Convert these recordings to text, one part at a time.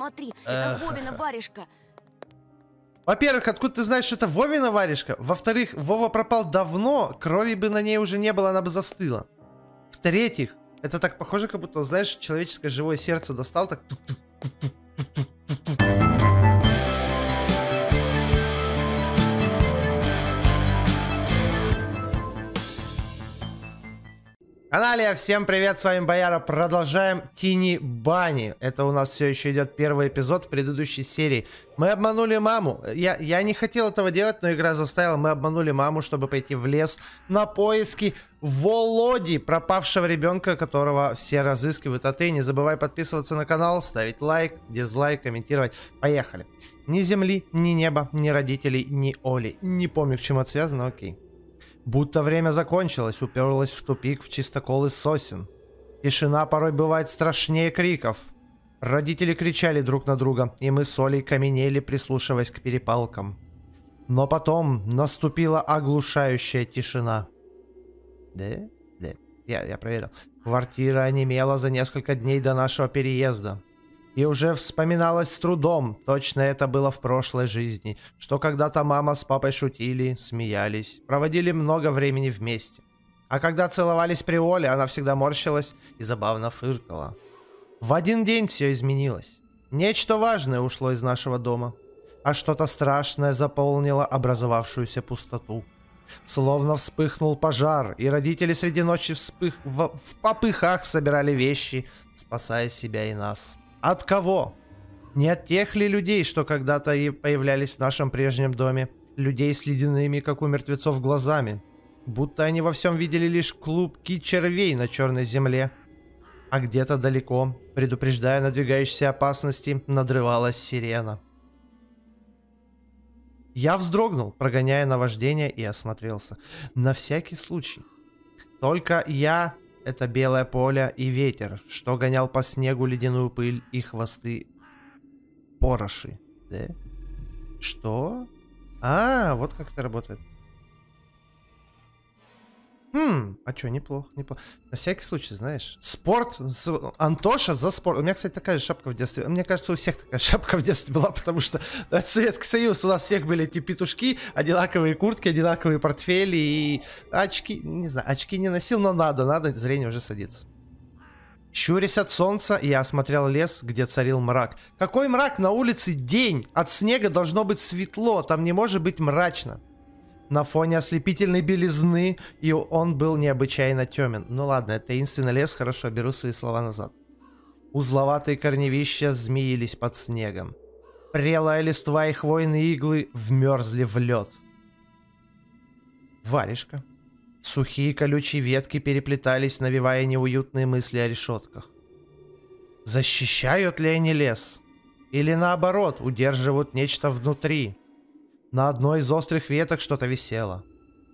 Смотри, это Вовина варежка. Во-первых, откуда ты знаешь, что это Вовина варежка? Во-вторых, Вова пропал давно, крови бы на ней уже не было, она бы застыла. В-третьих, это так похоже, как будто, знаешь, человеческое живое сердце достал, так... Аналия, всем привет, с вами Бояра, продолжаем Тини Бани. Это у нас все еще идет первый эпизод в предыдущей серии. Мы обманули маму, я не хотел этого делать, но игра заставила. Мы обманули маму, чтобы пойти в лес на поиски Володи, пропавшего ребенка, которого все разыскивают. А ты не забывай подписываться на канал, ставить лайк, дизлайк, комментировать. Поехали. Ни земли, ни неба, ни родителей, ни Оли. Не помню, к чему это связано, окей. Будто время закончилось, уперлась в тупик в чистокол из сосен. Тишина порой бывает страшнее криков. Родители кричали друг на друга, и мы с Олей каменели, прислушиваясь к перепалкам. Но потом наступила оглушающая тишина. Да? Я проверил. Квартира онемела за несколько дней до нашего переезда. И уже вспоминалось с трудом, точно это было в прошлой жизни, что когда-то мама с папой шутили, смеялись, проводили много времени вместе. А когда целовались при Оле, она всегда морщилась и забавно фыркала. В один день все изменилось. Нечто важное ушло из нашего дома, а что-то страшное заполнило образовавшуюся пустоту. Словно вспыхнул пожар, и родители среди ночи в попыхах собирали вещи, спасая себя и нас. От кого? Не от тех ли людей, что когда-то и появлялись в нашем прежнем доме? Людей с ледяными, как у мертвецов, глазами. Будто они во всем видели лишь клубки червей на черной земле. А где-то далеко, предупреждая надвигающиеся опасности, надрывалась сирена. Я вздрогнул, прогоняя наваждение, и осмотрелся. На всякий случай. Только я... Это белое поле и ветер, что гонял по снегу ледяную пыль и хвосты пороши. Да? Что? А, вот как это работает. А чё, неплохо. На всякий случай, знаешь. Спорт, Антоша за спорт. У меня, кстати, такая же шапка в детстве. Мне кажется, у всех такая шапка в детстве была, потому что это Советский Союз. У нас всех были эти петушки, одинаковые куртки, одинаковые портфели и очки. Не знаю, очки не носил, но надо, зрение уже садится. Щурясь от солнца, я осмотрел лес, где царил мрак. Какой мрак? На улице день. От снега должно быть светло, там не может быть мрачно. На фоне ослепительной белизны, и он был необычайно темен. Ну ладно, это таинственный лес, хорошо, беру свои слова назад. Узловатые корневища змеились под снегом. Прелая листва и хвойные иглы вмерзли в лед. Варежка. Сухие колючие ветки переплетались, навевая неуютные мысли о решетках. Защищают ли они лес? Или наоборот, удерживают нечто внутри? На одной из острых веток что-то висело.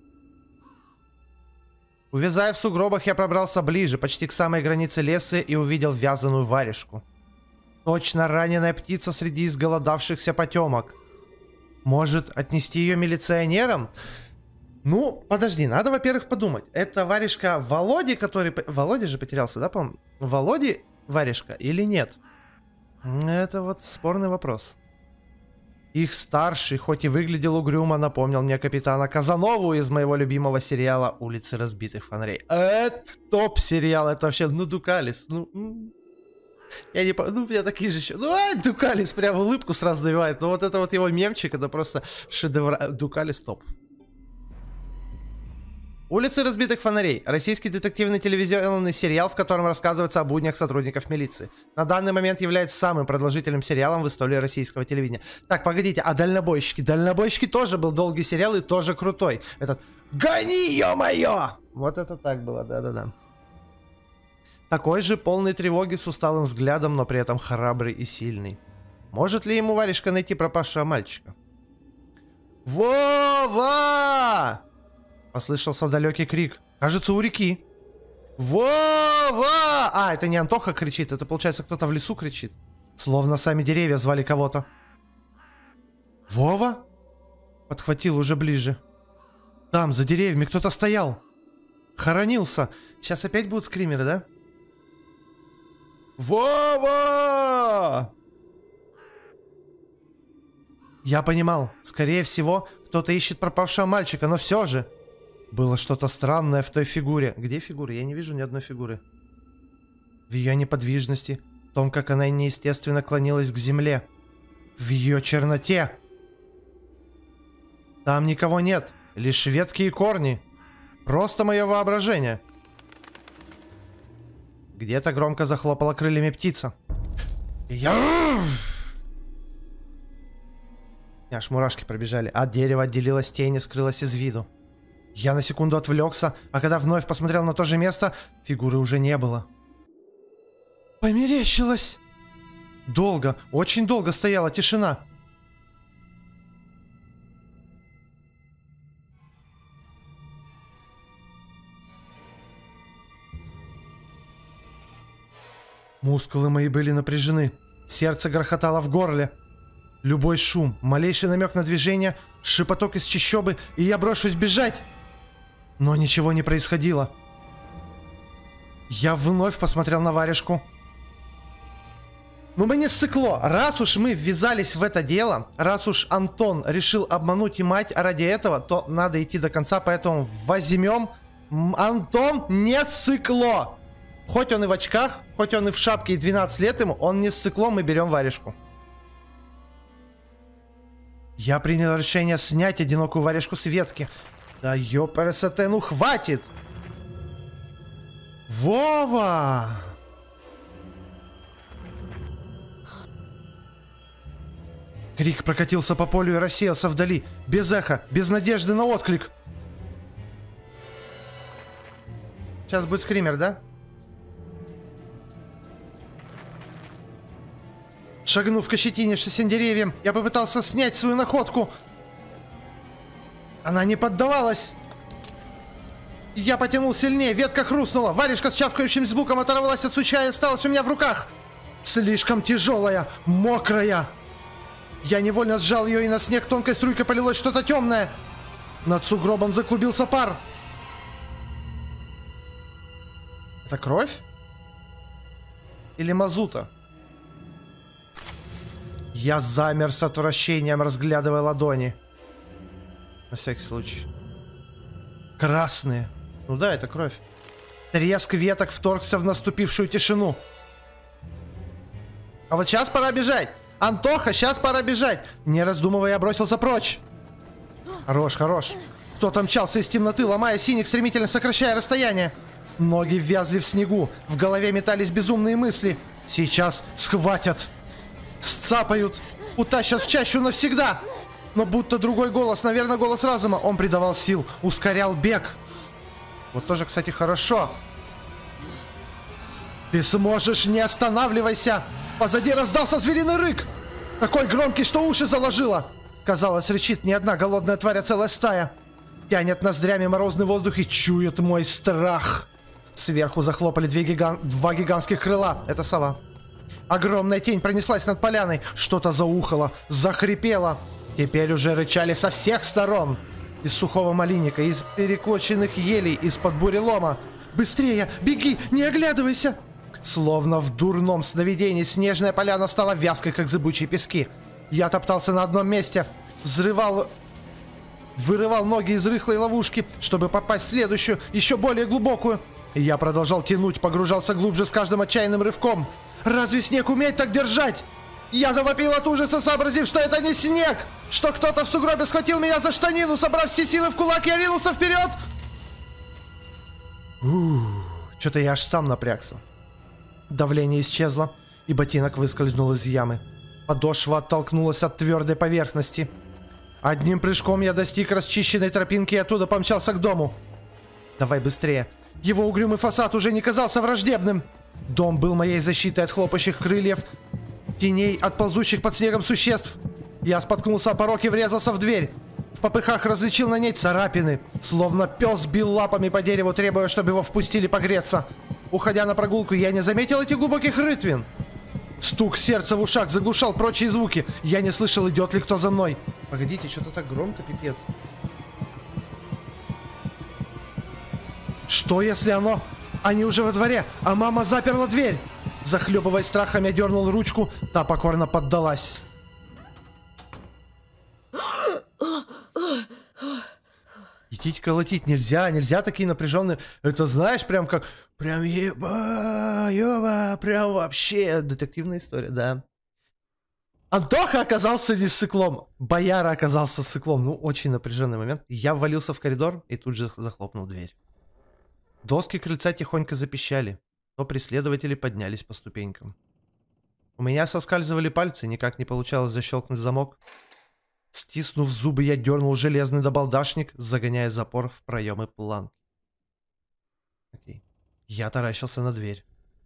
Увязая в сугробах, я пробрался ближе, почти к самой границе леса, и увидел вязаную варежку. Точно раненая птица среди изголодавшихся потемок. Может, отнести ее милиционерам? Ну, подожди, надо, во-первых, подумать. Это варежка Володи, который... Володя же потерялся, да, по-моему? Володи варежка или нет? Это вот спорный вопрос. Их старший, хоть и выглядел угрюмо, напомнил мне капитана Казанову из моего любимого сериала «Улицы разбитых фонарей». Это топ-сериал, это вообще, ну, Дукалис, ну... Я не помню, ну, у меня такие же еще... Ну, Дукалис прям улыбку сразу навевает, но вот это вот его мемчик, это просто шедевр. Дукалис топ. «Улицы разбитых фонарей» — российский детективный телевизионный сериал, в котором рассказывается о буднях сотрудников милиции. На данный момент является самым продолжительным сериалом в истории российского телевидения. Так, погодите, а «Дальнобойщики»? «Дальнобойщики» тоже был долгий сериал и тоже крутой. Этот «Гони, ё-моё!» Вот это так было, да-да-да. Такой же полный тревоги с усталым взглядом, но при этом храбрый и сильный. Может ли ему варежка найти пропавшего мальчика? «Вова!» Послышался далекий крик. Кажется, у реки. Вова! А, это не Антоха кричит, это, получается, кто-то в лесу кричит. Словно сами деревья звали кого-то. Вова? Подхватил уже ближе. Там, за деревьями, кто-то стоял. Хоронился. Сейчас опять будут скримеры, да? Вова! Я понимал, скорее всего, кто-то ищет пропавшего мальчика, но все же... Было что-то странное в той фигуре. Где фигура? Я не вижу ни одной фигуры. В ее неподвижности, в том, как она неестественно клонилась к земле. В ее черноте. Там никого нет, лишь ветки и корни. Просто мое воображение. Где-то громко захлопала крыльями птица. Аж мурашки пробежали. От дерева отделилась тень и скрылась из виду. Я на секунду отвлекся, а когда вновь посмотрел на то же место, фигуры уже не было. Померещилось! Долго, очень долго стояла тишина. Мускулы мои были напряжены. Сердце грохотало в горле. Любой шум, малейший намек на движение, шепоток из чащобы, и я брошусь бежать. Но ничего не происходило. Я вновь посмотрел на варежку. Ну, мне ссыкло. Раз уж мы ввязались в это дело, раз уж Антон решил обмануть и мать ради этого, то надо идти до конца, поэтому возьмем. Антон не ссыкло. Хоть он и в очках, хоть он и в шапке, и 12 лет ему, он не ссыкло, мы берем варежку. Я принял решение снять одинокую варежку с ветки. Да ёпрст, ну хватит! Вова! Крик прокатился по полю и рассеялся вдали. Без эха, без надежды на отклик. Сейчас будет скример, да? Шагнув к ощетинившимся деревьям, я попытался снять свою находку. Она не поддавалась. Я потянул сильнее, ветка хрустнула. Варежка с чавкающим звуком оторвалась от сучка и осталась у меня в руках. Слишком тяжелая, мокрая. Я невольно сжал ее, и на снег тонкой струйкой полилось что-то темное. Над сугробом заклубился пар. Это кровь? Или мазута? Я замер с отвращением, разглядывая ладони. На всякий случай. Красные. Ну да, это кровь. Треск веток вторгся в наступившую тишину. А вот сейчас пора бежать. Антоха, сейчас пора бежать. Не раздумывая, я бросился прочь. Хорош, хорош. Кто-то мчался из темноты, ломая синих, стремительно сокращая расстояние. Ноги ввязли в снегу. В голове метались безумные мысли. Сейчас схватят. Сцапают. Утащат в чащу навсегда. Но будто другой голос, наверное, голос разума. Он придавал сил, ускорял бег. Вот тоже, кстати, хорошо. Ты сможешь, не останавливайся. Позади раздался звериный рык. Такой громкий, что уши заложило. Казалось, рычит не одна голодная тварь, а целая стая. Тянет ноздрями морозный воздух и чует мой страх. Сверху захлопали два гигантских крыла. Это сова. Огромная тень пронеслась над поляной. Что-то заухало, захрипело. Теперь уже рычали со всех сторон. Из сухого малинника, из перекоченных елей, из-под бурелома. Быстрее, беги, не оглядывайся. Словно в дурном сновидении снежная поляна стала вязкой, как зыбучие пески. Я топтался на одном месте, вырывал ноги из рыхлой ловушки, чтобы попасть в следующую, еще более глубокую. И я продолжал тянуть, погружался глубже с каждым отчаянным рывком. Разве снег умеет так держать? Я завопил от ужаса, сообразив, что это не снег, что кто-то в сугробе схватил меня за штанину. Собрав все силы в кулак, я ринулся вперед. Что-то я аж сам напрягся. Давление исчезло, и ботинок выскользнул из ямы. Подошва оттолкнулась от твердой поверхности. Одним прыжком я достиг расчищенной тропинки и оттуда помчался к дому. Давай быстрее. Его угрюмый фасад уже не казался враждебным. Дом был моей защитой от хлопающих крыльев, теней от ползущих под снегом существ. Я споткнулся о порог и врезался в дверь. В попыхах различил на ней царапины. Словно пес бил лапами по дереву, требуя, чтобы его впустили погреться. Уходя на прогулку, я не заметил этих глубоких рытвин. Стук сердца в ушах заглушал прочие звуки. Я не слышал, идет ли кто за мной. Погодите, что-то так громко, пипец. Что если оно... Они уже во дворе, а мама заперла дверь. Захлебываясь страхом, я дернул ручку, та покорно поддалась. Идти колотить нельзя, нельзя такие напряженные. Это знаешь, прям как, прям еба, прям вообще детективная история, да. Антоха оказался не сыклом, бояра оказался сыклом. Ну, очень напряженный момент. Я ввалился в коридор и тут же захлопнул дверь. Доски крыльца тихонько запищали, то преследователи поднялись по ступенькам. У меня соскальзывали пальцы, никак не получалось защелкнуть замок. Стиснув зубы, я дернул железный набалдашник, загоняя запор в проемы планки. Окей. Я таращился на дверь.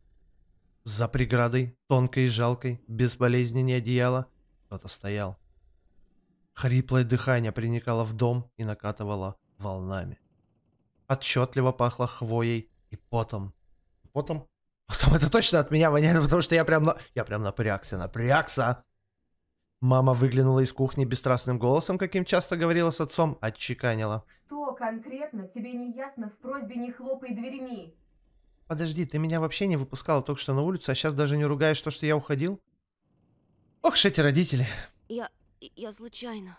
За преградой, тонкой и жалкой, без болезненного одеяла, кто-то стоял. Хриплое дыхание проникало в дом и накатывало волнами. Отчетливо пахло хвоей и потом. Потом это точно от меня воняет, потому что я прям напрягся. Мама выглянула из кухни бесстрастным голосом, каким часто говорила с отцом, отчеканила. Что конкретно тебе не ясно в просьбе «не хлопай дверьми»? Подожди, ты меня вообще не выпускала только что на улицу, а сейчас даже не ругаешь то, что я уходил? Ох, эти родители. Я случайно.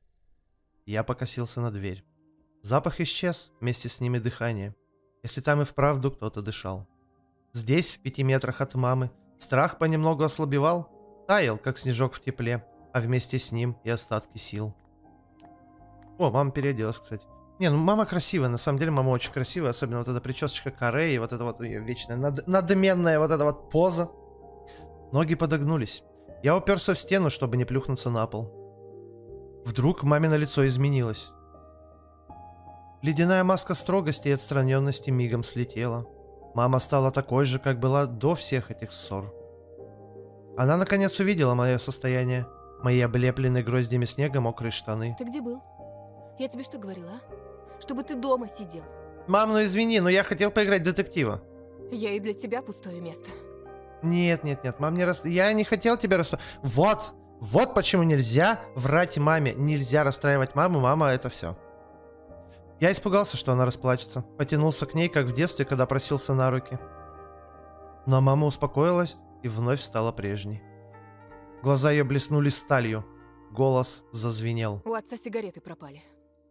Я покосился на дверь. Запах исчез, вместе с ними дыхание. Если там и вправду кто-то дышал. Здесь, в 5 метрах от мамы, страх понемногу ослабевал, таял, как снежок в тепле, а вместе с ним и остатки сил. О, мама переоделась, кстати. Не, ну мама красивая, на самом деле мама очень красивая, особенно вот эта причесочка каре и вот эта вот ее вечная надменная вот эта вот поза. Ноги подогнулись. Я уперся в стену, чтобы не плюхнуться на пол. Вдруг мамино лицо изменилось. Ледяная маска строгости и отстраненности мигом слетела. Мама стала такой же, как была до всех этих ссор. Она наконец увидела мое состояние. Мои облепленные гроздями снега мокрые штаны. Ты где был? Я тебе что говорила, а? Чтобы ты дома сидел. Мам, ну извини, но я хотел поиграть в детектива. Я и для тебя пустое место. Нет, мам, я не хотел тебя расстроить. Вот почему нельзя врать маме. Нельзя расстраивать маму, мама это все. Я испугался, что она расплачется. Потянулся к ней, как в детстве, когда просился на руки. Но мама успокоилась и вновь стала прежней. Глаза ее блеснули сталью. Голос зазвенел. У отца сигареты пропали.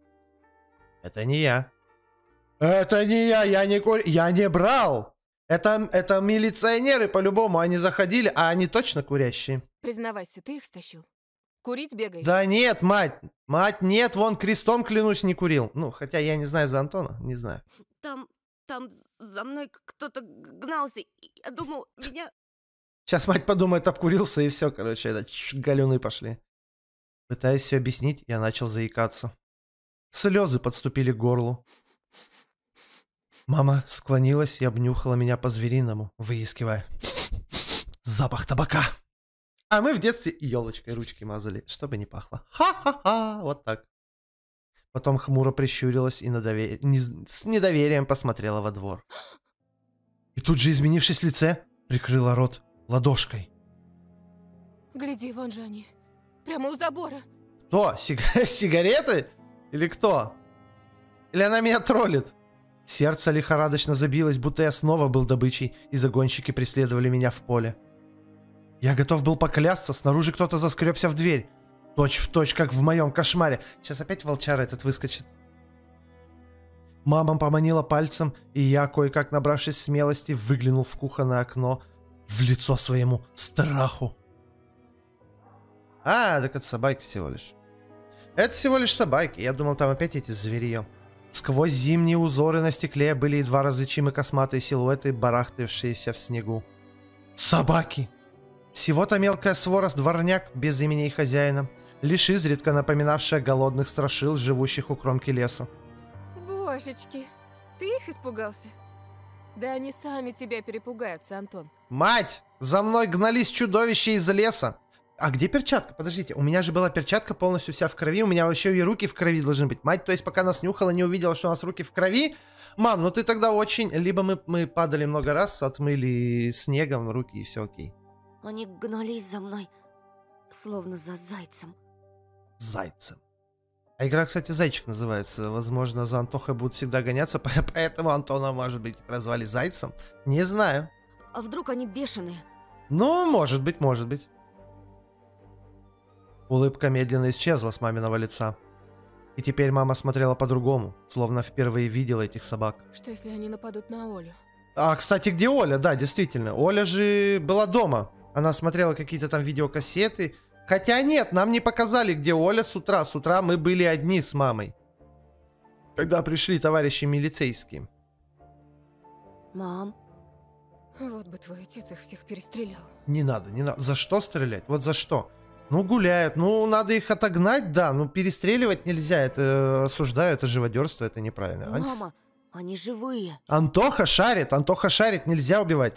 Это не я. Это не я не брал. Это милиционеры по-любому, они заходили, а они точно курящие. Признавайся, ты их стащил? Курить бегаешь? Да нет, мать, нет, вон крестом, клянусь, не курил. Ну, хотя я не знаю за Антона, не знаю. Там за мной кто-то гнался. Я думал, меня... Сейчас мать подумает, обкурился, и все, короче, это галюны пошли. Пытаясь все объяснить, я начал заикаться. Слезы подступили к горлу. Мама склонилась и обнюхала меня по-звериному, выискивая запах табака. А мы в детстве елочкой ручки мазали, чтобы не пахло. Ха-ха-ха, вот так. Потом хмуро прищурилась и с недоверием посмотрела во двор. И тут же, изменившись в лице, прикрыла рот ладошкой. Гляди, вон же они. Прямо у забора. Кто? Сигареты? Или кто? Или она меня троллит? Сердце лихорадочно забилось, будто я снова был добычей, и загонщики преследовали меня в поле. Я готов был поклясться, снаружи кто-то заскребся в дверь. Точь в точь, как в моем кошмаре. Сейчас опять волчара этот выскочит. Мама поманила пальцем, и я, кое-как набравшись смелости, выглянул в кухонное окно в лицо своему страху. А, так это собаки всего лишь. Это всего лишь собаки. Я думал, там опять эти зверье. Сквозь зимние узоры на стекле были едва различимы косматые силуэты, барахтавшиеся в снегу. Собаки! Всего-то мелкая свора дворняк без имени и хозяина, лишь изредка напоминавшая голодных страшил, живущих у кромки леса. Божечки, ты их испугался? Да они сами тебя перепугаются, Антон. Мать! За мной гнались чудовища из леса! А где перчатка? Подождите, у меня же была перчатка полностью вся в крови, у меня вообще и руки в крови должны быть. Мать, то есть пока нас нюхала, не увидела, что у нас руки в крови? Мам, ну ты тогда очень... Либо мы падали много раз, отмыли снегом руки и все окей. Они гнались за мной, словно за зайцем. Зайцем. А игра, кстати, Зайчик называется. Возможно, за Антохой будут всегда гоняться, поэтому Антона, может быть, прозвали Зайцем. Не знаю. А вдруг они бешеные? Ну, может быть, может быть. Улыбка медленно исчезла с маминого лица. И теперь мама смотрела по-другому, словно впервые видела этих собак. Что если они нападут на Олю? А, кстати, где Оля? Да, действительно. Оля же была дома. Она смотрела какие-то там видеокассеты. Хотя нет, нам не показали, где Оля с утра. С утра мы были одни с мамой. Когда пришли товарищи милицейские. Мам, Вот бы твой отец их всех перестрелял. Не надо, не надо. За что стрелять? Вот за что? Ну, гуляют. Ну, надо их отогнать, да. Ну, перестреливать нельзя. Это осуждаю, это живодерство, это неправильно. мама, они живые. Антоха шарит, нельзя убивать.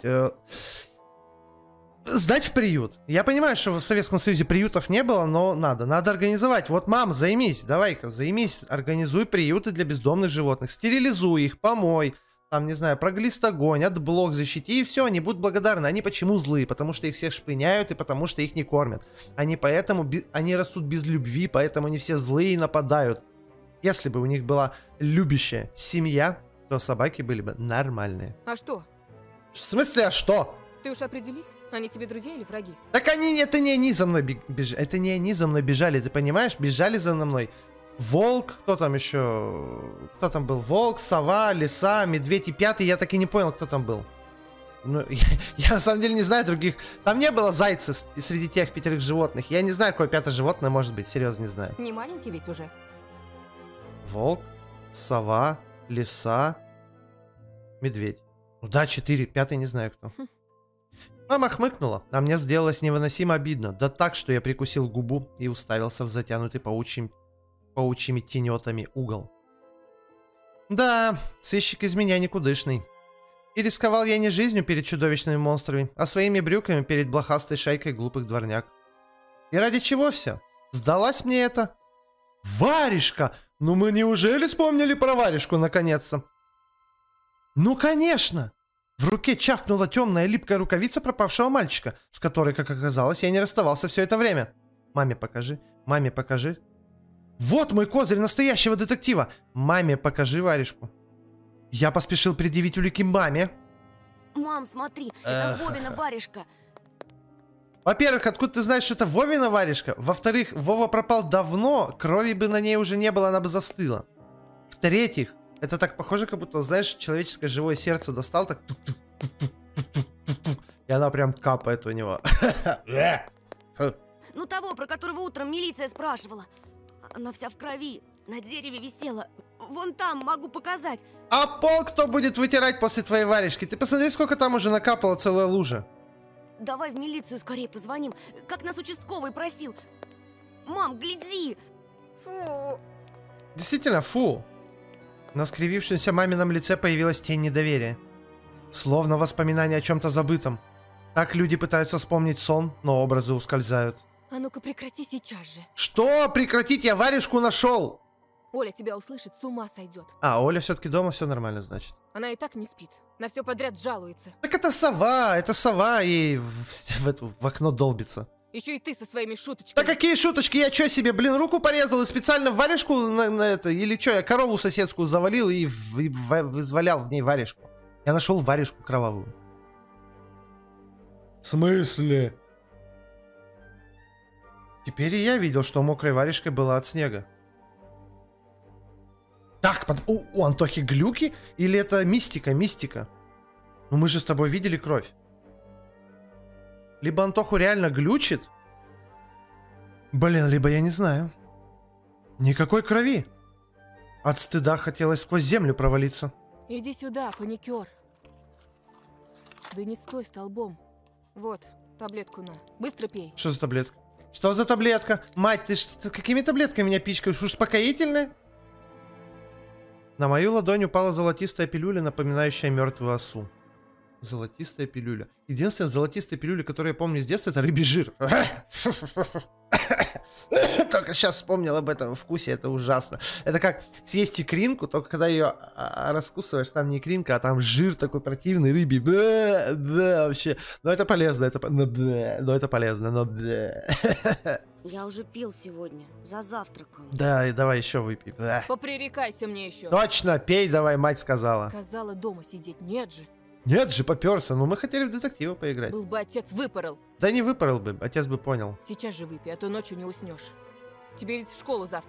Сдать в приют. Я понимаю, что в Советском Союзе приютов не было, но надо организовать. Вот, мам, займись, давай-ка, организуй приюты для бездомных животных, стерилизуй их, помой, там, не знаю, проглист огонь, отблок защити, и все, они будут благодарны. Они почему злые? Потому что их всех шпыняют и потому что их не кормят. Они растут без любви, поэтому они все злые и нападают. Если бы у них была любящая семья, то собаки были бы нормальные. А что? В смысле, а что? Ты уж определись, они тебе друзья или враги? Так это не они за мной бежали. Это не они за мной бежали, ты понимаешь? Бежали за мной. Волк, кто там еще? Кто там был? Волк, сова, лиса, медведь и пятый. Я так и не понял, кто там был. Ну, я на самом деле не знаю других. Там не было зайца среди тех 5 животных. Я не знаю, какое 5-е животное может быть. Серьезно, не знаю. Не маленький ведь уже. Волк, сова, лиса, медведь. Ну да, 4, 5-й не знаю кто. Мама хмыкнула, а мне сделалось невыносимо обидно. Да так, что я прикусил губу и уставился в затянутый паучьими тенетами угол. Да, сыщик из меня никудышный. И рисковал я не жизнью перед чудовищными монстрами, а своими брюками перед блохастой шайкой глупых дворняг. И ради чего все? Сдалась мне это? Варежка! Ну мы неужели вспомнили про варежку наконец-то? Ну конечно! В руке чавкнула темная липкая рукавица пропавшего мальчика, с которой, как оказалось, я не расставался все это время. Маме покажи, маме покажи. Вот мой козырь настоящего детектива. Маме покажи варежку. Я поспешил предъявить улики маме. Мам, смотри, это Вовина варежка. Во-первых, откуда ты знаешь, что это Вовина варежка? Во-вторых, Вова пропал давно, крови бы на ней уже не было, она бы застыла. В-третьих, это так похоже, как будто, знаешь, человеческое живое сердце достал, так... И она прям капает у него. Ну того, про которого утром милиция спрашивала. Она вся в крови, на дереве висела. Вон там, могу показать. А пол кто будет вытирать после твоей варежки? Ты посмотри, сколько там уже накапала целая лужа. Давай в милицию скорее позвоним, как нас участковый просил. Мам, гляди! Фу! Действительно, фу. На скривившемся мамином лице появилась тень недоверия. Словно воспоминание о чем-то забытом. Так люди пытаются вспомнить сон, но образы ускользают. А ну-ка прекрати сейчас же. Что? Прекратить? Я варежку нашел! Оля тебя услышит, с ума сойдет. А, Оля все-таки дома, все нормально, значит. Она и так не спит. На все подряд жалуется. Так это сова и в окно долбится. Еще и ты со своими шуточками. Да какие шуточки? Я что себе, блин, руку порезал и специально варежку на это? Или что, я корову соседскую завалил и вызволял в ней варежку? Я нашел варежку кровавую. В смысле? Теперь и я видел, что мокрой варежкой была от снега. Так, у Антохи глюки? Или это мистика? Ну мы же с тобой видели кровь. Либо Антоху реально глючит. Блин, либо я не знаю. Никакой крови. От стыда хотелось сквозь землю провалиться. Иди сюда, паникер. Да не стой столбом. Вот, таблетку на. Быстро пей. Что за таблетка? Что за таблетка? Мать, ты какими таблетками меня пичкаешь? Успокоительные? На мою ладонь упала золотистая пилюля, напоминающая мертвую осу. Золотистая пилюля. Единственная золотистая пилюля, которую я помню с детства, это рыбий жир. Только сейчас вспомнил об этом вкусе, это ужасно. Это как съесть икринку, только когда ее раскусываешь, там не икринка, а там жир такой противный рыбий. Да, вообще. Но это полезно, но это полезно, но... Я уже пил сегодня, за завтраком. Да, и давай еще выпей. Попререкайся мне еще. Точно, пей давай, мать сказала. Сказала дома сидеть, нет же. Нет же, попёрся. Ну, мы хотели в детектива поиграть. Был бы отец, выпорол. Да не выпорол бы, отец бы понял. Сейчас же выпей, а то ночью не уснешь. Тебе ведь в школу завтра.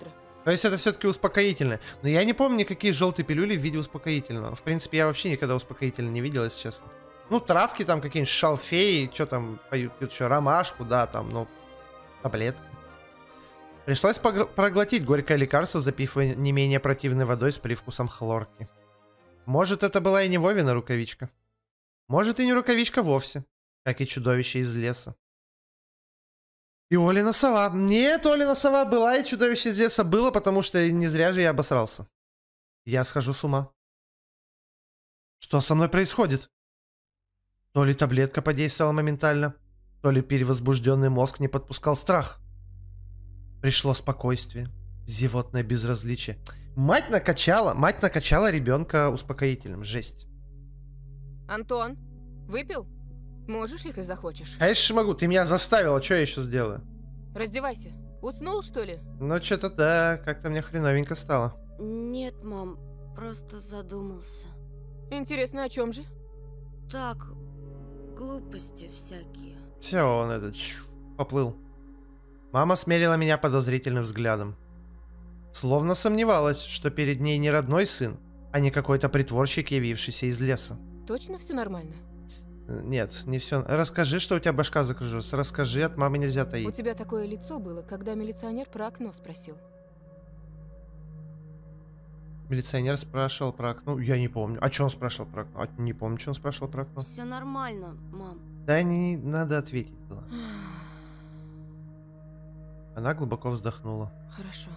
То есть это все-таки успокоительное. Но я не помню никакие желтые пилюли в виде успокоительного. В принципе, я вообще никогда успокоительно не видел, если честно. Ну, травки там какие-нибудь, шалфеи, что там поют еще, ромашку, да, там, ну, таблетки. Пришлось проглотить горькое лекарство, запив его не менее противной водой с привкусом хлорки. Может, это была и не Вовина рукавичка. Может, и не рукавичка вовсе, как и чудовище из леса. И Олина сова. Нет, Олина сова была, и чудовище из леса было, потому что не зря же я обосрался. Я схожу с ума. Что со мной происходит? То ли таблетка подействовала моментально, то ли перевозбужденный мозг не подпускал страх. Пришло спокойствие, зевотное безразличие. Мать накачала ребенка успокоительным. Жесть. Антон, выпил? Можешь, если захочешь. Конечно могу, ты меня заставила, что я еще сделаю? Раздевайся. Уснул, что ли? Ну, что-то да, как-то мне хреновенько стало. Нет, мам, просто задумался. Интересно, о чем же? Так, глупости всякие. Все, он поплыл. Мама смерила меня подозрительным взглядом. Словно сомневалась, что перед ней не родной сын, а не какой-то притворщик, явившийся из леса. Точно все нормально? Нет, не все. Расскажи, что у тебя башка закружилась. Расскажи, от мамы нельзя таить. У тебя такое лицо было, когда милиционер про окно спросил. Милиционер спрашивал про окно. Я не помню. А что он спрашивал про окно? Не помню, что он спрашивал про окно. Все нормально, мам. Да не надо ответить было. Она глубоко вздохнула. Хорошо.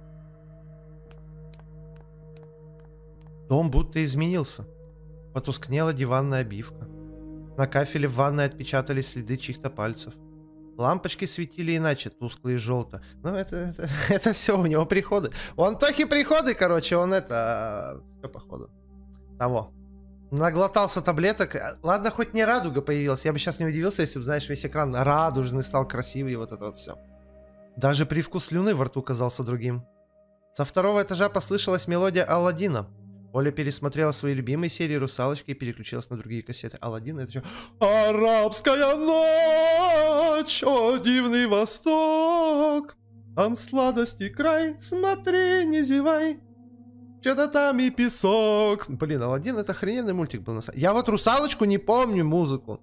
Дом будто изменился. Потускнела диванная обивка. На кафеле в ванной отпечатались следы чьих-то пальцев. Лампочки светили иначе, тускло и желто. Но это все у него приходы. Он тохи приходы, короче, он все походу. Того. Наглотался таблеток. Ладно, хоть не радуга появилась. Я бы сейчас не удивился, если бы, знаешь, весь экран радужный стал красивый, и вот это вот все. Даже привкус слюны во рту казался другим. Со второго этажа послышалась мелодия Аладдина. Оля пересмотрела свои любимые серии «Русалочки» и переключилась на другие кассеты. Аладдин — это что? Арабская ночь, о дивный восток, там сладости край, смотри, не зевай, что-то там и песок. Блин, Аладдин — это охрененный мультик был. Я вот «Русалочку» не помню музыку.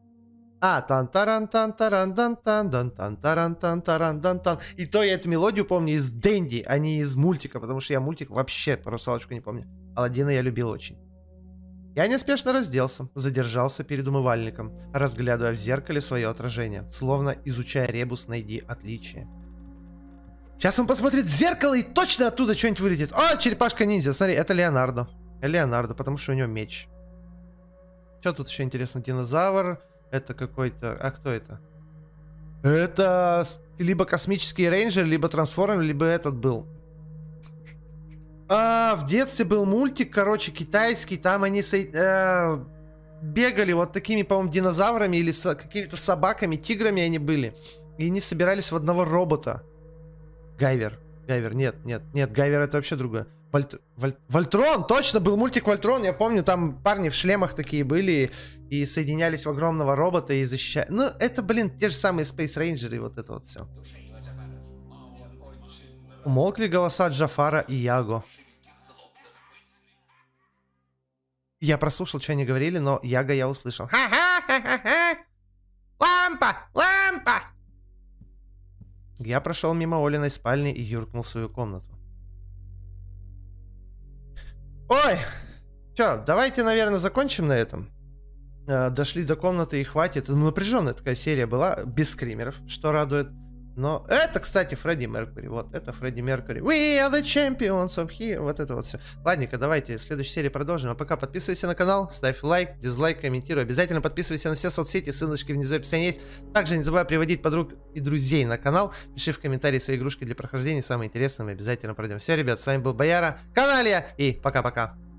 Тан-таран-тан-таран-дан-тан-тан-таран-тан-таран-дан-тан. И то я эту мелодию помню из Дэнди, а не из мультика, потому что я мультик вообще по «Русалочку» не помню. Аладдина я любил очень. Я неспешно разделся, задержался перед умывальником, разглядывая в зеркале свое отражение, словно изучая ребус «Найди отличие». Сейчас он посмотрит в зеркало и точно оттуда что-нибудь вылетит. О, черепашка-ниндзя, смотри, это Леонардо. Леонардо, потому что у него меч. Что тут еще интересно? Динозавр. Это какой-то... А кто это? Это либо космический рейнджер, либо трансформер, либо этот был. В детстве был мультик, короче, китайский. Там они бегали вот такими, по-моему, динозаврами или какими-то собаками, тиграми они были. И они собирались в одного робота. Гайвер. Нет, Гайвер это вообще другое. Вольтрон, точно, был мультик Вольтрон, я помню, там парни в шлемах такие были и соединялись в огромного робота и защищали. Ну, это, блин, те же самые Space Rangers и вот это вот все. Умолкли голоса Джафара и Яго. Я прослушал, что они говорили, но Яго я услышал. Ха-ха-ха-ха-ха! Лампа! Лампа! Я прошел мимо Олиной спальни и юркнул в свою комнату. Ой! Чё, давайте, наверное, закончим на этом. Дошли до комнаты и хватит. Ну, напряженная такая серия была, без скримеров, что радует. Но это, кстати, Фредди Меркьюри. Вот, это Фредди Меркьюри. We are the champions of here. Вот это вот все. Ладненько, давайте в следующей серии продолжим. А пока подписывайся на канал, ставь лайк, дизлайк, комментируй. Обязательно подписывайся на все соцсети, ссылочки внизу в описании есть. Также не забывай приводить подруг и друзей на канал. Пиши в комментарии свои игрушки для прохождения. Самое интересное мы обязательно пройдем. Все, ребят, с вами был Бояра, Каналья и пока-пока.